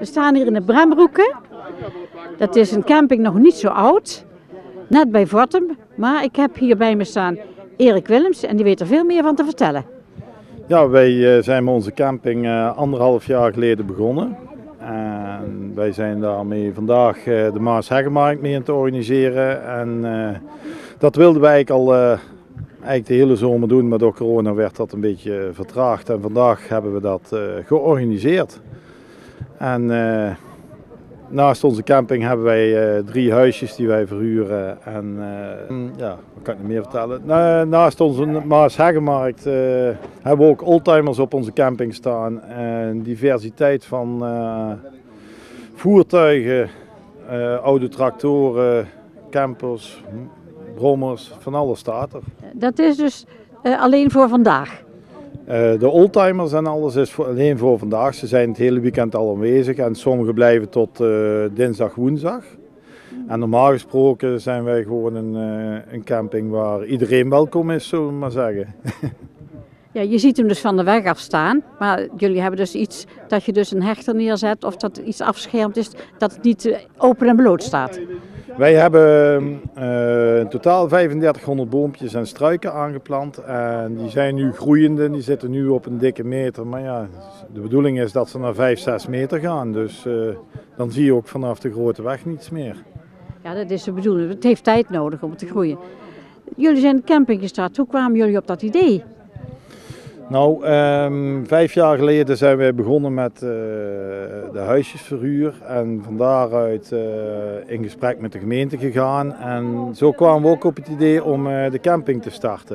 We staan hier in de Brembroeke. Dat is een camping nog niet zo oud. Net bij Vortem. Maar ik heb hier bij me staan Erik Willems en die weet er veel meer van te vertellen. Ja, wij zijn met onze camping 1,5 jaar geleden begonnen. En wij zijn daarmee vandaag de Maasheggenmarkt mee aan het organiseren. En dat wilden wij eigenlijk al eigenlijk de hele zomer doen, maar door corona werd dat een beetje vertraagd. En vandaag hebben we dat georganiseerd. En naast onze camping hebben wij 3 huisjes die wij verhuren. En ja, wat kan ik nog meer vertellen? Naast onze Maasheggenmarkt hebben we ook oldtimers op onze camping staan. Een diversiteit van voertuigen, oude tractoren, campers, brommers, van alles staat er. Dat is dus alleen voor vandaag? De oldtimers en alles is alleen voor vandaag. Ze zijn het hele weekend al aanwezig en sommige blijven tot dinsdag, woensdag. En normaal gesproken zijn wij gewoon een camping waar iedereen welkom is, zullen we maar zeggen. Ja, je ziet hem dus van de weg af staan, maar jullie hebben dus iets dat je dus een hechter neerzet of dat iets afgeschermd is, dat het niet open en bloot staat. Wij hebben in totaal 3500 boompjes en struiken aangeplant en die zijn nu groeiende, die zitten nu op een dikke meter. Maar ja, de bedoeling is dat ze naar 5-6 meter gaan, dus dan zie je ook vanaf de grote weg niets meer. Ja, dat is de bedoeling. Het heeft tijd nodig om te groeien. Jullie zijn de camping gestart, hoe kwamen jullie op dat idee? Nou, 5 jaar geleden zijn we begonnen met de huisjesverhuur en van daaruit in gesprek met de gemeente gegaan. En zo kwamen we ook op het idee om de camping te starten.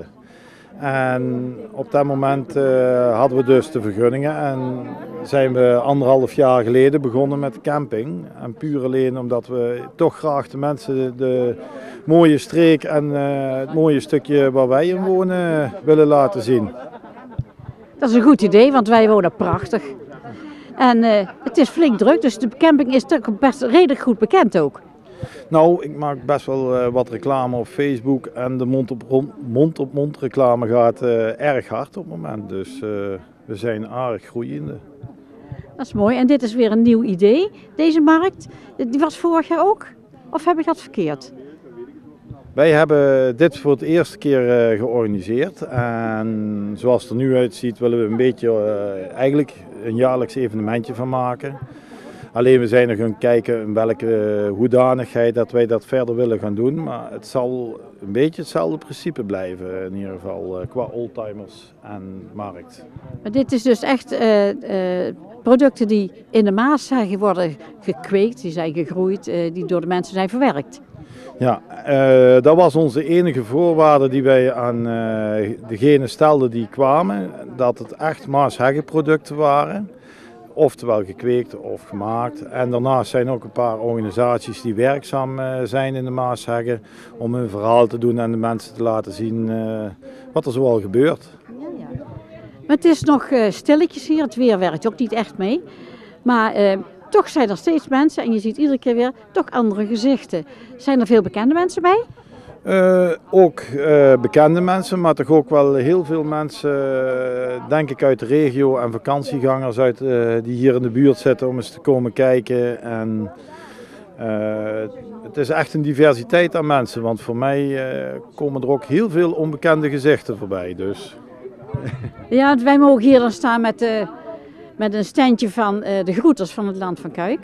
En op dat moment hadden we dus de vergunningen en zijn we 1,5 jaar geleden begonnen met de camping. En puur alleen omdat we toch graag de mensen de mooie streek en het mooie stukje waar wij in wonen willen laten zien. Dat is een goed idee, want wij wonen prachtig. En het is flink druk, dus de camping is toch best redelijk goed bekend ook. Nou, ik maak best wel wat reclame op Facebook en de mond-op-mond reclame gaat erg hard op het moment. Dus we zijn aardig groeiende. Dat is mooi. En dit is weer een nieuw idee, deze markt. Die was vorig jaar ook? Of heb ik dat verkeerd? Wij hebben dit voor het eerste keer georganiseerd en zoals het er nu uitziet willen we een beetje eigenlijk een jaarlijks evenementje van maken. Alleen we zijn nog gaan kijken in welke hoedanigheid dat wij dat verder willen gaan doen, maar het zal een beetje hetzelfde principe blijven in ieder geval qua oldtimers en markt. Maar dit is dus echt producten die in de Maasheggen worden gekweekt, die zijn gegroeid, die door de mensen zijn verwerkt. Ja, dat was onze enige voorwaarde die wij aan degene stelden die kwamen, dat het echt Maasheggen producten waren. Oftewel gekweekt of gemaakt. En daarnaast zijn ook een paar organisaties die werkzaam zijn in de Maasheggen om hun verhaal te doen en de mensen te laten zien wat er zoal gebeurt. Ja, ja. Maar het is nog stilletjes hier, het weer werkt ook niet echt mee. Maar toch zijn er steeds mensen en je ziet iedere keer weer toch andere gezichten. Zijn er veel bekende mensen bij? Ook bekende mensen, maar toch ook wel heel veel mensen, denk ik uit de regio en vakantiegangers uit, die hier in de buurt zitten om eens te komen kijken. En het is echt een diversiteit aan mensen, want voor mij komen er ook heel veel onbekende gezichten voorbij. Dus. Ja, wij mogen hier dan staan met een standje van de groeters van het Land van Cuijk.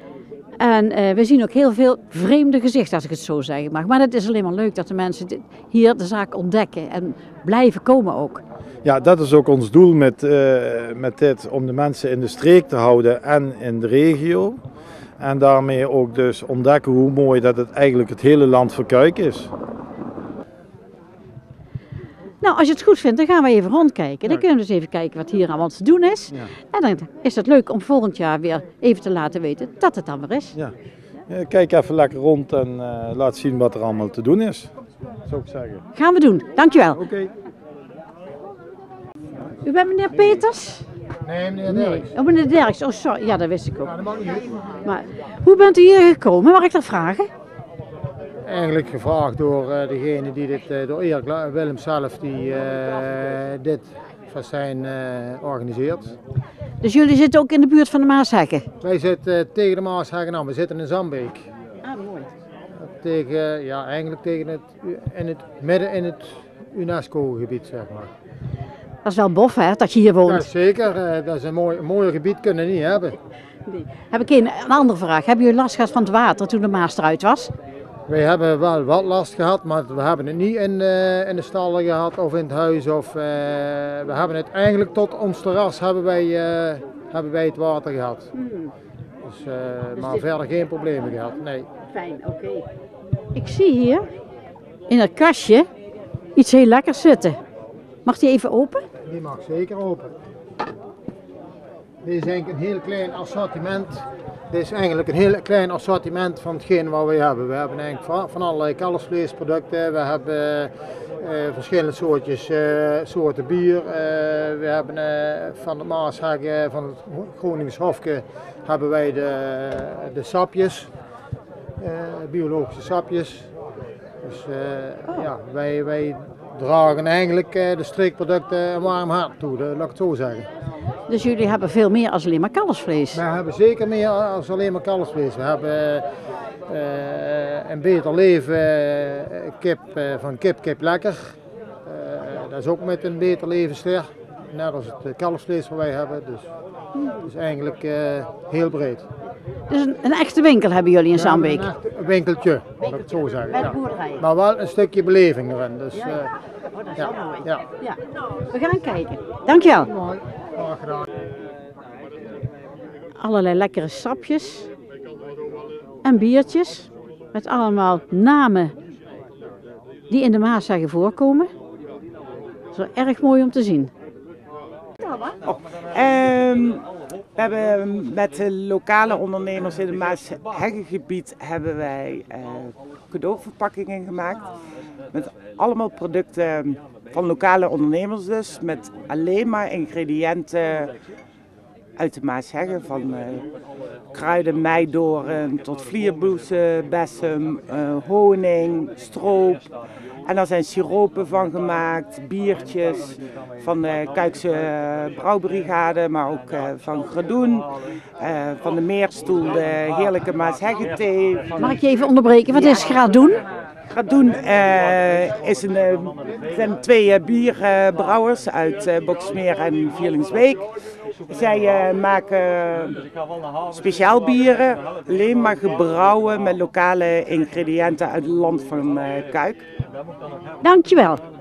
En we zien ook heel veel vreemde gezichten, als ik het zo zeggen mag. Maar het is alleen maar leuk dat de mensen hier de zaak ontdekken en blijven komen ook. Ja, dat is ook ons doel met dit, om de mensen in de streek te houden en in de regio. En daarmee ook dus ontdekken hoe mooi dat het eigenlijk het hele Land van Cuijk is. Nou, als je het goed vindt, dan gaan we even rondkijken. Dan kunnen we dus even kijken wat hier allemaal te doen is. Ja. En dan is het leuk om volgend jaar weer even te laten weten dat het dan weer is. Ja. Kijk even lekker rond en laat zien wat er allemaal te doen is, zou ik zeggen. Gaan we doen, dankjewel. Oké. U bent meneer Peters? Nee, meneer Derks. Oh, meneer Derks. Oh, sorry. Ja, dat wist ik ook. Ja, dat mag niet. Maar hoe bent u hier gekomen? Mag ik dat vragen? Eigenlijk gevraagd door degene die dit, door Erik Willems zelf, die dit festijn organiseert. Dus jullie zitten ook in de buurt van de Maasheggen? Wij zitten tegen de Maasheggen aan, we zitten in Zandbeek. Ah, mooi. Tegen, ja, eigenlijk tegen midden in het UNESCO-gebied, zeg maar. Dat is wel bof, hè, dat je hier woont. Ja, zeker. Dat is een mooier gebied kunnen we niet hebben. Nee. Heb ik een andere vraag. Hebben jullie last gehad van het water toen de Maas eruit was? Wij hebben wel wat last gehad, maar we hebben het niet in de stallen gehad of in het huis. We hebben het eigenlijk tot ons terras hebben wij het water gehad. Dus, maar verder geen problemen gehad, nee. Fijn, oké. Ik zie hier in het kastje iets heel lekkers zitten. Mag die even open? Die mag zeker open. Dit is eigenlijk een heel klein assortiment. Dit is eigenlijk een heel klein assortiment van hetgeen wat we hebben. We hebben eigenlijk van allerlei kalfsvleesproducten. We hebben verschillende soorten bier. We hebben van de Maasheggen, van het Gronings Hofke, hebben wij de sapjes. Biologische sapjes. Dus ja, wij dragen eigenlijk de streekproducten een warm hart toe, laat ik het zo zeggen. Dus jullie hebben veel meer als alleen maar kalfsvlees? We hebben zeker meer als alleen maar kalfsvlees. We hebben een beter leven kip van Kip Lekker. Dat is ook met een beter levensster. Net als het kalfsvlees wat wij hebben. Dus het is eigenlijk heel breed. Dus een echte winkel hebben jullie in Zandbeek? Een winkeltje, laat ik het zo zeggen. Bij de Ja. boerderij? Maar wel een stukje beleving erin. Dus, Oh, dat is ja, wel mooi. ja. Ja. We gaan kijken. Dankjewel. Mooi, graag gedaan. Allerlei lekkere sapjes en biertjes met allemaal namen die in de Maasheggen voorkomen. Dat is wel erg mooi om te zien. We hebben met de lokale ondernemers in het Maasheggengebied hebben wij cadeauverpakkingen gemaakt. Met allemaal producten van lokale ondernemers dus. Met alleen maar ingrediënten uit de Maasheggen. Van kruiden, meidoorn tot vlierbloesem, bessem, honing, stroop. En daar zijn siropen van gemaakt, biertjes van de Kuikse Brouwbrigade, maar ook van Gradoen, van de Meerstoel, de heerlijke Maasheggen thee. Mag ik je even onderbreken? Wat is Gradoen? Gradoen zijn twee bierbrouwers uit Boksmeer en Vierlingsbeek. Zij maken speciaal bieren, alleen maar gebrouwen met lokale ingrediënten uit het land van Kuik. Dankjewel.